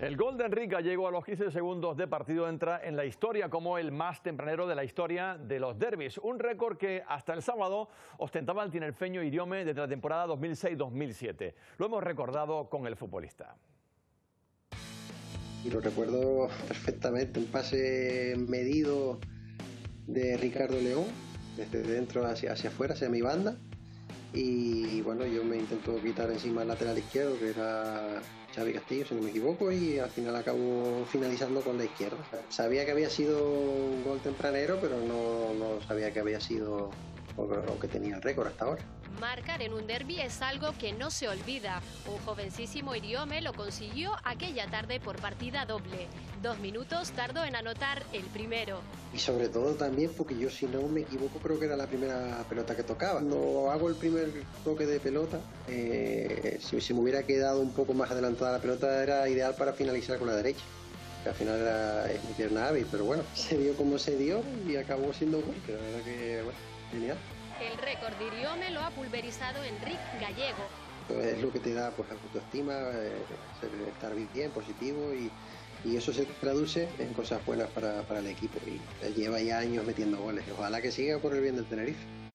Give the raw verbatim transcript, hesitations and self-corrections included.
El gol de Enric Gallego a los quince segundos de partido entra en la historia como el más tempranero de la historia de los derbis. Un récord que hasta el sábado ostentaba el tinerfeño Iriome desde la temporada dos mil seis dos mil siete. Lo hemos recordado con el futbolista. Y lo recuerdo perfectamente, un pase medido de Ricardo León, desde dentro hacia, hacia afuera, hacia mi banda. Y bueno, yo me intento quitar encima el lateral izquierdo, que era Xavi Castillo, si no me equivoco, y al final acabo finalizando con la izquierda. Sabía que había sido un gol tempranero, pero no, no sabía que había sido lo que tenía el récord hasta ahora. Marcar en un derbi es algo que no se olvida. Un jovencísimo Iriome lo consiguió aquella tarde por partida doble. Dos minutos tardó en anotar el primero. Y sobre todo también porque yo, si no me equivoco, creo que era la primera pelota que tocaba. Cuando hago el primer toque de pelota, eh, si, si me hubiera quedado un poco más adelantada la pelota, era ideal para finalizar con la derecha. Que al final era, es mi pierna hábil, pero bueno, se dio como se dio y acabó siendo gol, que la verdad que, bueno, genial. El récord de Iriome lo ha pulverizado Enric Gallego. Es lo que te da, pues, autoestima, eh, estar bien, positivo, y, y eso se traduce en cosas buenas para, para el equipo. Y él lleva ya años metiendo goles. Ojalá que siga por el bien del Tenerife.